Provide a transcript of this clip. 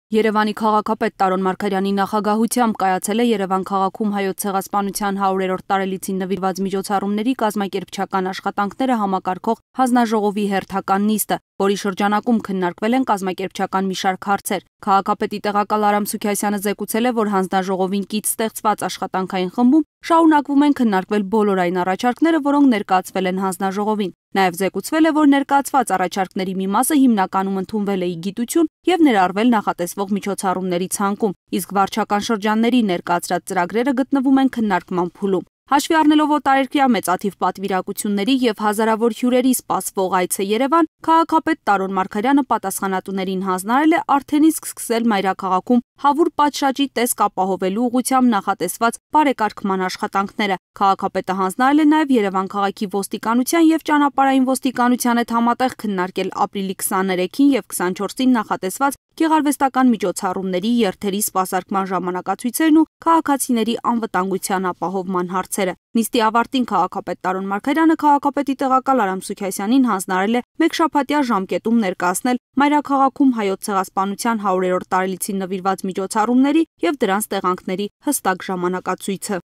Երևանի քաղաքապետ Տարոն Մարգարյանի նախագահությամբ կայացել է Երևան քաղաքում հայոց ցեղասպանության 100-րդ տարելիցին նվիրված միջոցառումների կազմակերպչական աշխատանքները համակարգող հանձնաժողովի հերթական նիստը, որի շրջանակում քննարկվել են կազմակերպչական մի շարք հարցեր։ Քաղաքապետի տեղակալ Արամ Սուքիասյանը զեկուցել է, որ հանձնաժողովին կից ստեղծված աշխատանքային խմբում շարունակվում են քննարկվել բոլոր այն առաջարկները, որոնք ներկայացվել են հանձնաժողովին։ Նաև զեկուցվել է, որ ներկայացված առաջարկների մի մասը հիմնականում ընդունվել է ի գիտություն եւ ներառվել նախատեսվող միջոցառումների ցանկում, իսկ վարչական շրջանների ներկայացրած ծրագրերը գտնվում են քննարկման փուլում։ Հաշվի առնելով օտարերկրյա մեծաթիվ պատվիրակությունների եւ հազարավոր հյուրերի սպասվող այցը Երևան, քաղաքապետ Տարոն Մարգարյանը պատասխանատուներին հանձնարարել է արդեն իսկ սկսել մայրաքաղաքում հավուր պատշաճի տեսք ապահովելու ուղղությամբ նախատեսված բարեկարգման աշխատանքները։ Քաղաքապետը հանձնարարել է նաև Երևան քաղաքի ոստիկանության եւ ճանապարհային ոստիկանության հետ համատեղ քննարկել ապրիլի 23-ին եւ 24-ին նախատեսված գեղարվեստական միջոցառումների երթերի սպասարկման ժամանակացույցերն ու քաղաքացիների անվտանգության ապահովման հարցերը։ Նիստի ավարտին քաղաքապետ Տարոն Մարգարյանը քաղաքապետի տեղակալ Արամ Սուքիասյանին հանձնարարել է մեկ շաբաթյա ժամկետում ներկայացնել մայրաքաղաքում հայոց ցեղասպանության 100-րդ տարելիցին նվիրված միջոցառումների եւ դրանց տեղանքների հստակ ժամանակացույցը։